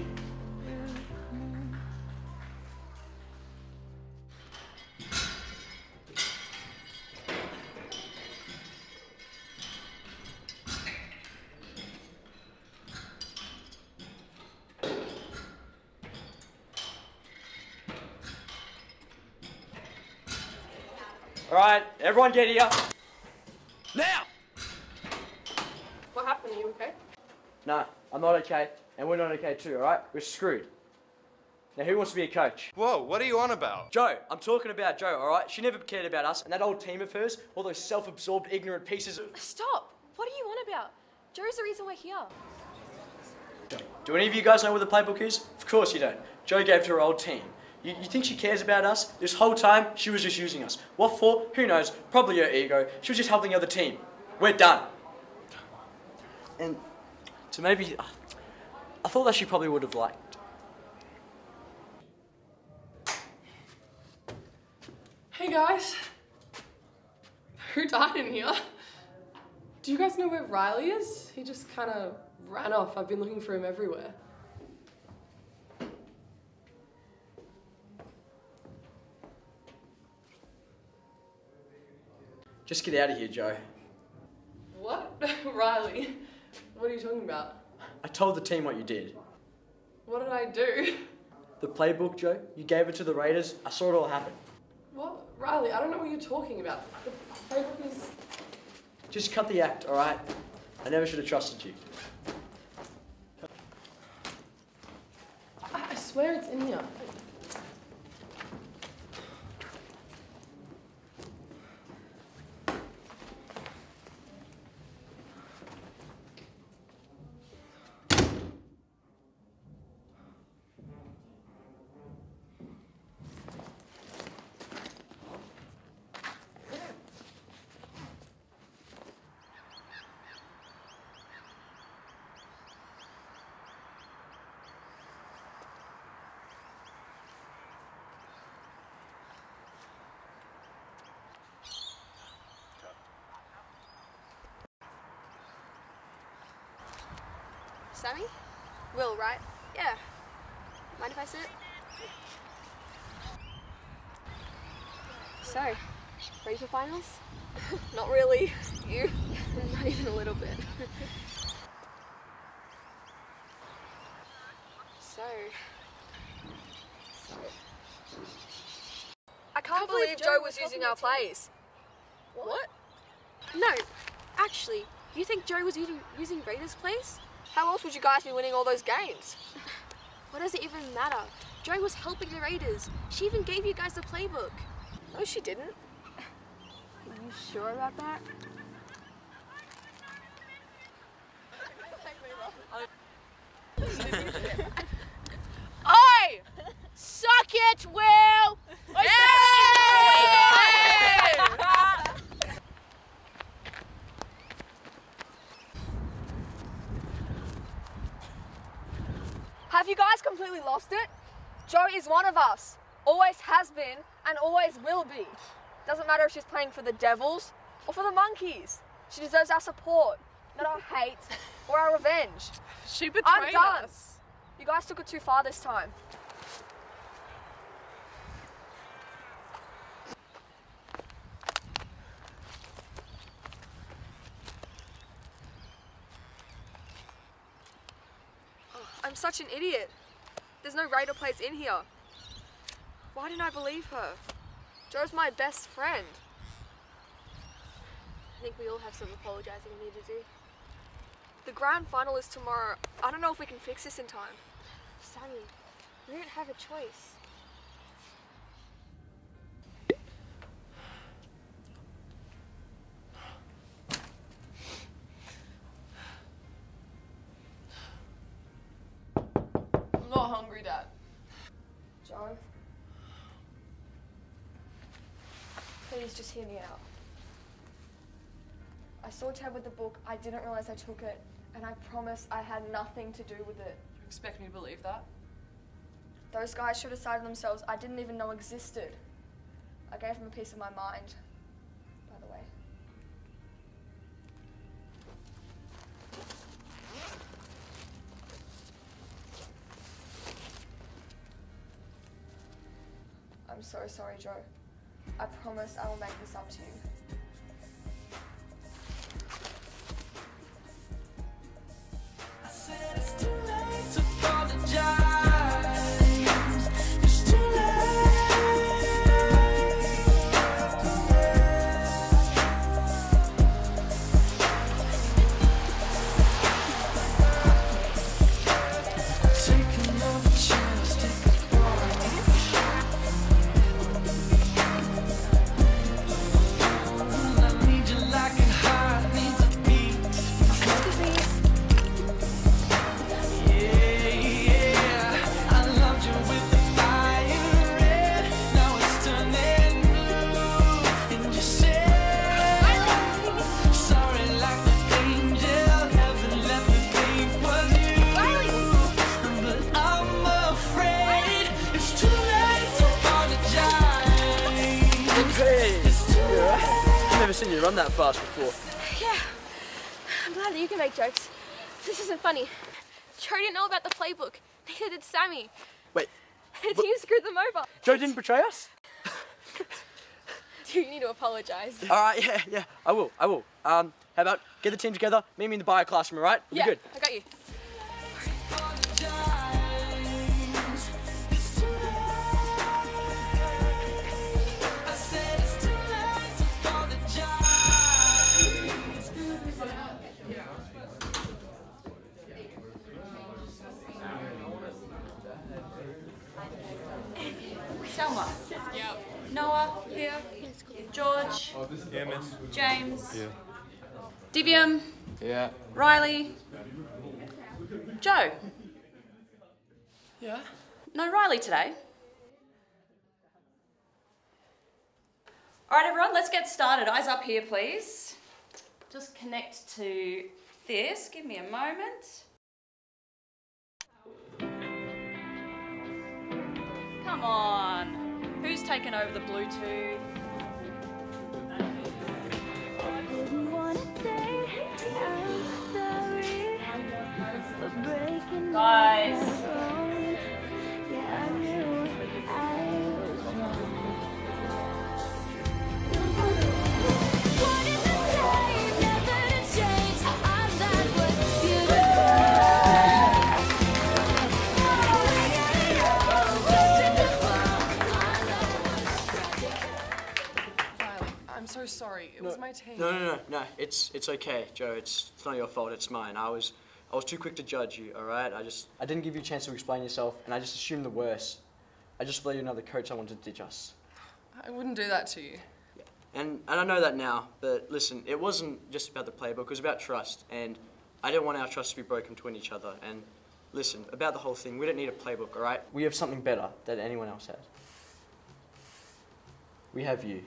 [SPEAKER 8] Alright, everyone get here. Now!
[SPEAKER 2] What happened? Are you okay?
[SPEAKER 8] No, I'm not okay, and we're not okay too, alright? We're screwed. Now who wants to be a coach?
[SPEAKER 10] Whoa, what are you on about?
[SPEAKER 8] Joe, I'm talking about Joe, alright? She never cared about us, and that old team of hers, all those self-absorbed, ignorant pieces of...
[SPEAKER 11] Stop! What are you on about? Joe's the reason we're here.
[SPEAKER 8] Do any of you guys know where the playbook is? Of course you don't. Joe gave it to her old team. You think she cares about us? This whole time, she was just using us. What for? Who knows? Probably her ego. She was just helping the other team. We're done. And so maybe... I thought that she probably would have liked.
[SPEAKER 2] Hey guys. Who died in here? Do you guys know where Riley is? He just kind of ran off. I've been looking for him everywhere.
[SPEAKER 8] Just get out of here, Joe.
[SPEAKER 2] What? Riley? What are you talking about?
[SPEAKER 8] I told the team what you did.
[SPEAKER 2] What did I do?
[SPEAKER 8] The playbook, Joe, you gave it to the Raiders. I saw it all happen.
[SPEAKER 2] What? Riley, I don't know what you're talking about. The playbook is...
[SPEAKER 8] Just cut the act, alright? I never should have trusted you.
[SPEAKER 2] I swear it's in here.
[SPEAKER 7] Sammy? Will, right? Yeah. Mind if I sit? So, ready for finals? Not really. You? Not even a little bit. So... I can't believe Joe was using our plays. What? No, actually, you think Joe was using Raiders' plays? How else would you guys be winning all those games? What does it even matter? Joe was helping the Raiders. She even gave you guys the playbook. No, she didn't. Are you sure about that?
[SPEAKER 11] Oi! Suck it, Will!
[SPEAKER 7] Have you guys completely lost it? Joe is one of us. Always has been and always will be. Doesn't matter if she's playing for the Devils or for the Monkeys. She deserves our support, not our hate or our revenge.
[SPEAKER 2] She betrayed
[SPEAKER 7] I'm done.
[SPEAKER 2] us.
[SPEAKER 7] You guys took it too far this time. I'm such an idiot. There's no Raider plays in here. Why didn't I believe her? Joe's my best friend. I think we all have some apologizing we need to do. The grand final is tomorrow. I don't know if we can fix this in time. Sammy, we don't have a choice.
[SPEAKER 2] I'm not hungry, Dad.
[SPEAKER 7] Joe? Please just hear me out. I saw Ted with the book, I didn't realize I took it, and I promise I had nothing to do with it.
[SPEAKER 2] You expect me to believe that?
[SPEAKER 7] Those guys should have decided themselves I didn't even know existed. I gave them a piece of my mind, by the way. I'm so sorry, Joe. I promise I will make this up to you.
[SPEAKER 14] I said it's too late to apologize. It's too late. Take another chance, take a I need you like a heart needs a beat. Yeah, I loved you with the fire red. Now it's turning blue. And you said sorry like the angel. Heaven let me think was you. But I'm afraid it's too late to apologize.
[SPEAKER 8] It's too late. I've never seen you run that fast before.
[SPEAKER 7] Yeah, I'm glad that you can make jokes. This isn't funny. Joe didn't know about the playbook. Neither did Sammy.
[SPEAKER 8] Wait,
[SPEAKER 7] The team screwed them over.
[SPEAKER 8] Joe didn't betray us?
[SPEAKER 7] You need to apologise.
[SPEAKER 8] All right, yeah, I will. How about get the team together, meet me in the bio classroom, all right? We'll be good.
[SPEAKER 7] I got you.
[SPEAKER 14] I said it's too late to
[SPEAKER 6] Selma. Yep. Noah. Here. George.
[SPEAKER 10] Yeah, miss.
[SPEAKER 6] James.
[SPEAKER 10] Yeah.
[SPEAKER 6] Divium.
[SPEAKER 10] Yeah.
[SPEAKER 6] Riley. Joe.
[SPEAKER 2] Yeah?
[SPEAKER 6] No Riley today. All right, everyone, let's get started. Eyes up here, please. Just connect to this. Give me a moment. Come on. Who's taken over the Bluetooth? Guys.
[SPEAKER 2] I'm so sorry. It was my team.
[SPEAKER 8] No. It's okay, Joe. It's not your fault. It's mine. I was too quick to judge you. All right. I didn't give you a chance to explain yourself, and I just assumed the worst. I just let you know the coach I wanted to ditch us.
[SPEAKER 2] I wouldn't do that to you.
[SPEAKER 8] Yeah. And I know that now. But listen, it wasn't just about the playbook. It was about trust, and I didn't want our trust to be broken between each other. And listen, about the whole thing, we don't need a playbook. All right. We have something better than anyone else has. We have you.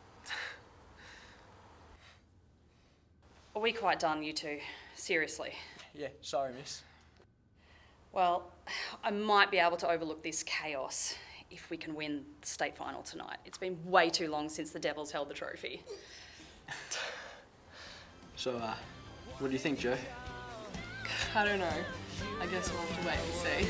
[SPEAKER 6] Are we quite done, you two? Seriously.
[SPEAKER 8] Yeah, sorry, miss.
[SPEAKER 6] Well, I might be able to overlook this chaos if we can win the state final tonight. It's been way too long since the Devils held the trophy.
[SPEAKER 8] So, what do you think, Joe?
[SPEAKER 2] I don't know. I guess we'll have to wait and see.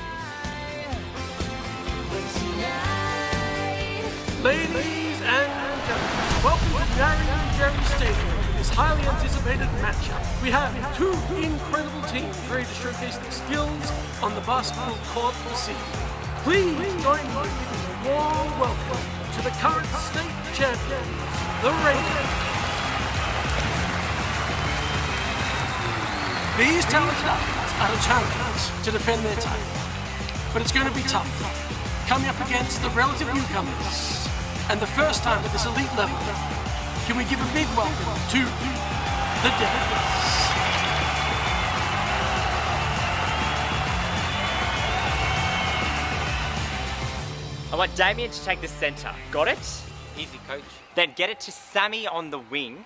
[SPEAKER 16] Ladies and gentlemen, welcome to Jerry Stadium. This highly anticipated matchup. We have two incredible teams ready to showcase their skills on the basketball court this evening. Please join me in a warm welcome to the current state champions, the Rebound. These talented athletes are determined to defend their title, but it's going to be tough, coming up against the relative newcomers. And the first time at this elite level, can we give a big welcome to the Devils?
[SPEAKER 1] I want Damien to take the centre. Got it?
[SPEAKER 17] Easy, coach.
[SPEAKER 1] Then get it to Sammy on the wing.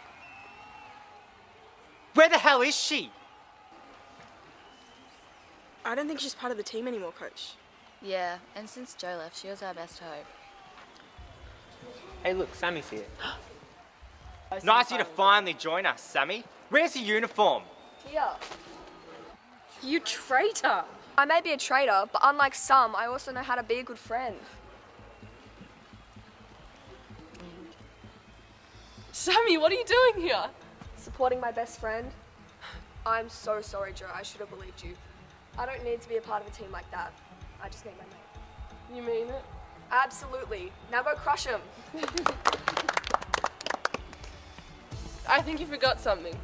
[SPEAKER 1] Where the hell is she?
[SPEAKER 7] I don't think she's part of the team anymore, coach.
[SPEAKER 18] Yeah, and since Joe left, she was our best hope.
[SPEAKER 17] Hey, look, Sammy's here.
[SPEAKER 1] Nice of you to finally join us, Sammy. Where's your uniform?
[SPEAKER 11] Here.
[SPEAKER 3] You traitor!
[SPEAKER 11] I may be a traitor, but unlike some, I also know how to be a good friend.
[SPEAKER 2] Sammy, what are you doing here?
[SPEAKER 11] Supporting my best friend. I'm so sorry, Joe. I should have believed you. I don't need to be a part of a team like that. I just need my mate.
[SPEAKER 2] You mean it?
[SPEAKER 11] Absolutely. Now go crush him.
[SPEAKER 2] I think you forgot something.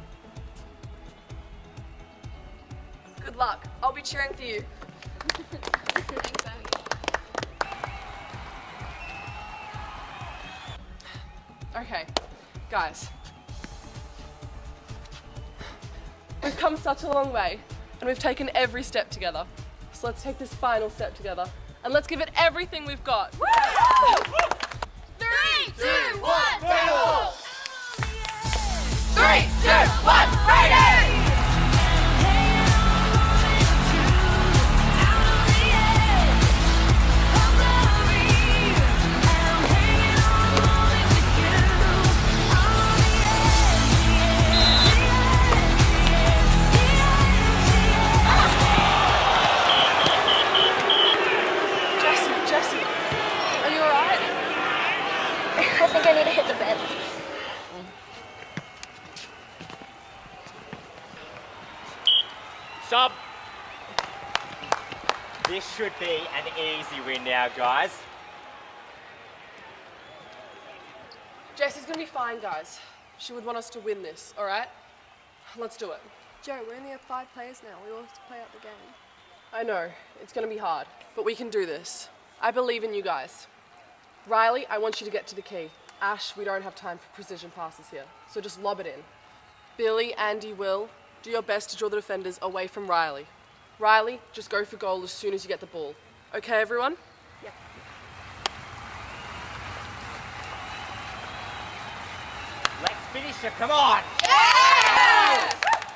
[SPEAKER 11] Good luck. I'll be cheering for you.
[SPEAKER 2] Thanks, Sammy. Okay, guys. We've come such a long way, and we've taken every step together. So let's take this final step together, and let's give it everything we've got.
[SPEAKER 13] 3, 2, 1, Devils! 3, 2, 1, Raiders!
[SPEAKER 9] I think I need to hit the bed.
[SPEAKER 1] Stop. This should be an easy win now, guys.
[SPEAKER 2] Jessie's gonna be fine, guys. She would want us to win this, all right? Let's do it.
[SPEAKER 11] Joe, we only have 5 players now. We all have to play out the game.
[SPEAKER 2] I know, it's gonna be hard, but we can do this. I believe in you guys. Riley, I want you to get to the key. Ash, we don't have time for precision passes here, so just lob it in. Billy, Andy, Will, do your best to draw the defenders away from Riley. Riley, just go for goal as soon as you get the ball. Okay, everyone?
[SPEAKER 11] Yeah.
[SPEAKER 1] Let's finish it, come on!
[SPEAKER 3] Yeah!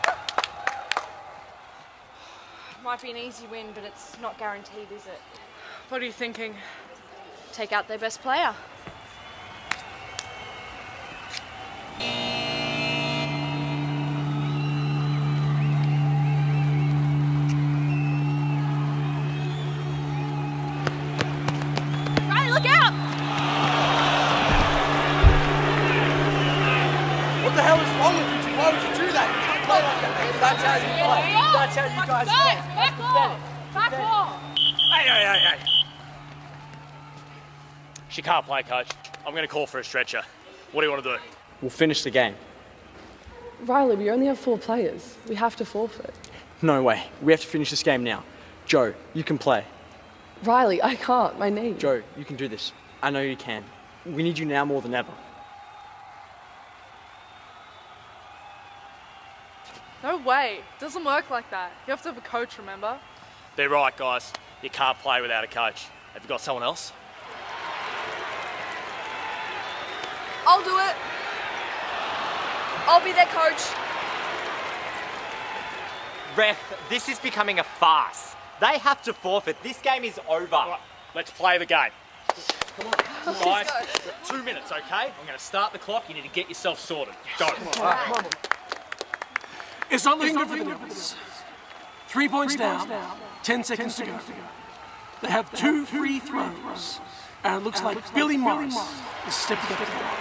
[SPEAKER 3] Might be an easy win, but it's not guaranteed, is it?
[SPEAKER 2] What are you thinking?
[SPEAKER 3] Take out their best player.
[SPEAKER 16] you guys.
[SPEAKER 13] Back off! Back off!
[SPEAKER 19] Hey. She can't play, coach. I'm going to call for a stretcher. What do you want to do?
[SPEAKER 8] We'll finish the game.
[SPEAKER 2] Riley, we only have 4 players. We have to forfeit.
[SPEAKER 8] No way. We have to finish this game now. Joe, you can play.
[SPEAKER 2] Riley, I can't. My knee.
[SPEAKER 8] Joe, you can do this. I know you can. We need you now more than ever.
[SPEAKER 15] No way. It doesn't work like that. You have to have a coach, remember?
[SPEAKER 19] They're right, guys. You can't play without a coach. Have you got someone else?
[SPEAKER 11] I'll do it. I'll be their coach.
[SPEAKER 1] Ref, this is becoming a farce. They have to forfeit. This game is over.
[SPEAKER 19] Right, let's play the game.
[SPEAKER 1] Come on.
[SPEAKER 19] Guys, 2 minutes, okay? I'm going to start the clock. You need to get yourself sorted. Go.
[SPEAKER 16] It's not looking good for the Devils. 3 points down, 10 seconds to go. They have 2 free throws, and it looks like Billy Morris is stepping up to the line.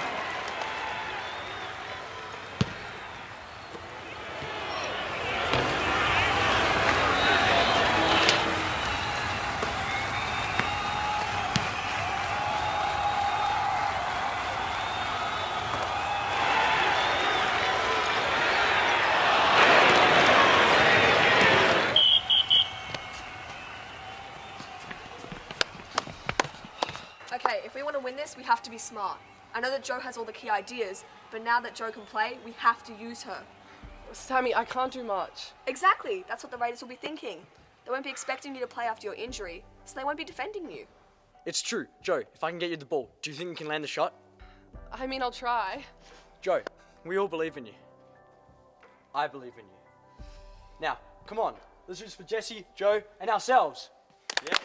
[SPEAKER 11] Okay, if we want to win this, we have to be smart. I know that Joe has all the key ideas, but now that Joe can play, we have to use her.
[SPEAKER 2] Sammy, I can't do much.
[SPEAKER 11] Exactly. That's what the Raiders will be thinking. They won't be expecting you to play after your injury, so they won't be defending you.
[SPEAKER 8] It's true. Joe, if I can get you the ball, do you think you can land the shot?
[SPEAKER 2] I mean, I'll try.
[SPEAKER 8] Joe, we all believe in you. I believe in you. Now, come on. Let's do this for Jesse, Joe, and ourselves. Yeah.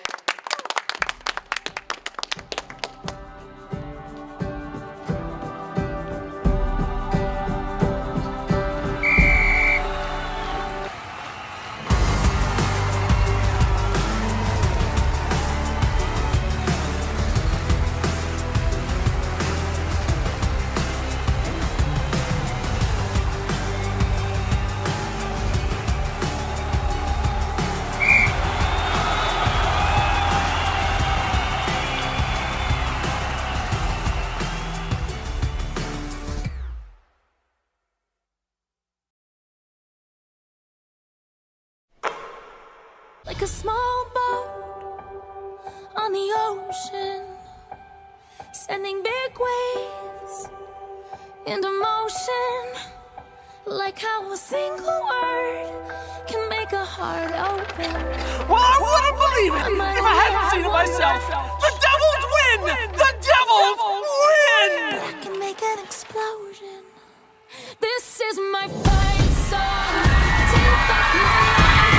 [SPEAKER 13] Like a small boat on the ocean, sending big waves into motion. Like how a single word can make a heart open.
[SPEAKER 16] Well, I wouldn't believe it if I hadn't seen it myself. The Devils win! The Devils win!
[SPEAKER 13] I can make an explosion. This is my fight song. Take back my life.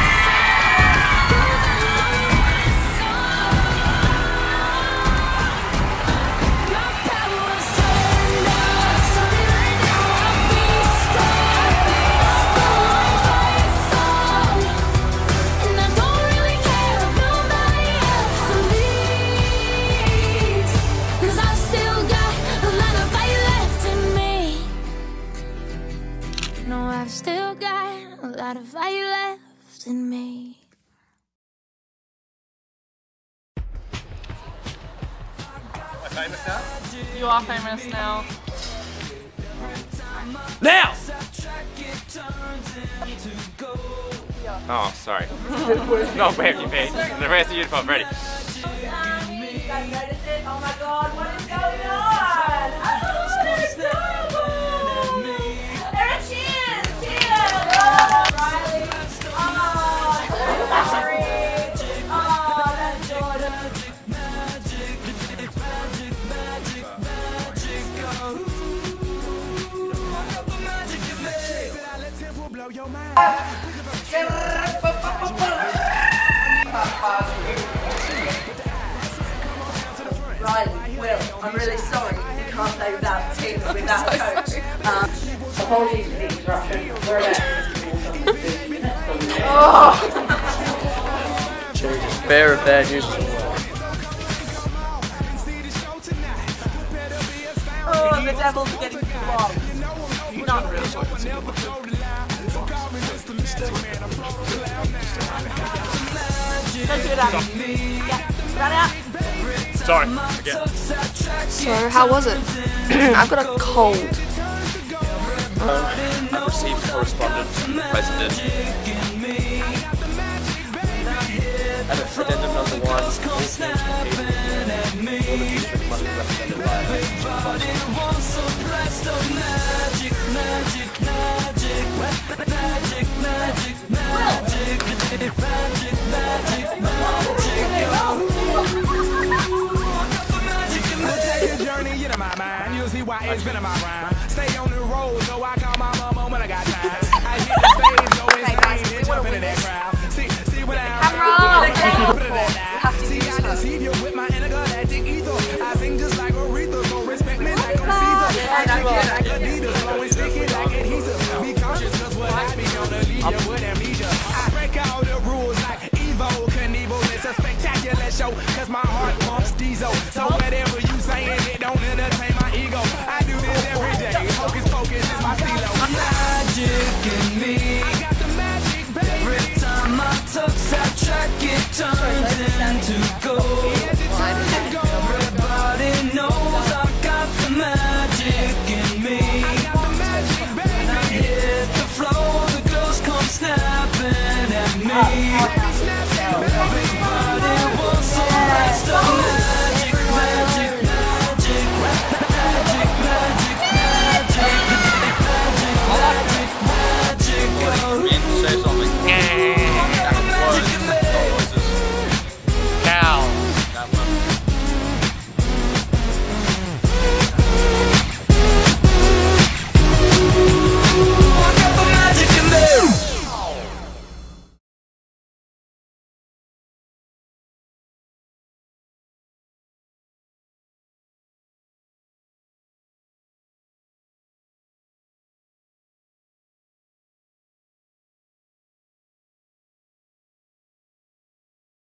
[SPEAKER 13] Still got a lot of fire left in me.
[SPEAKER 10] Am I famous now?
[SPEAKER 15] You are famous now.
[SPEAKER 19] Now!
[SPEAKER 1] Oh, sorry. Not where you been. The rest of the uniform ready.
[SPEAKER 13] You guys notice it? Oh my god, what is going on? Oh, it's terrible! There are cheers! Cheers! Oh, Riley! Oh, sorry! Oh, that's Jordan!
[SPEAKER 11] Riley, Will, I'm really sorry. You can't play without the team, without the coach. Apologies for the interruption. We're
[SPEAKER 8] Jesus, bearer of bad news.
[SPEAKER 11] Oh, the Devils are getting too long. Not really.
[SPEAKER 3] Run out.
[SPEAKER 19] Sorry, again.
[SPEAKER 7] So, how was it? I've got a cold.
[SPEAKER 10] I've received correspondence from the President. Addendum number 1, all teams competing in all the districts must be represented by
[SPEAKER 14] it's been in my rhyme. Stay on the road, so I call my mama when I got time. I hit the stage, go insane, and jump into that crowd. See when I see, I deceive you with my intergalactic ether. I sing just like Aretha, so respect me like I'm Caesar. I feel like Adidas, always sticky like adhesive. Be cautious, cause what I be gonna leave you with amnesia. I break all the rules like Evo Knievel. It's a spectacular show, cause my heart pumps diesel. So when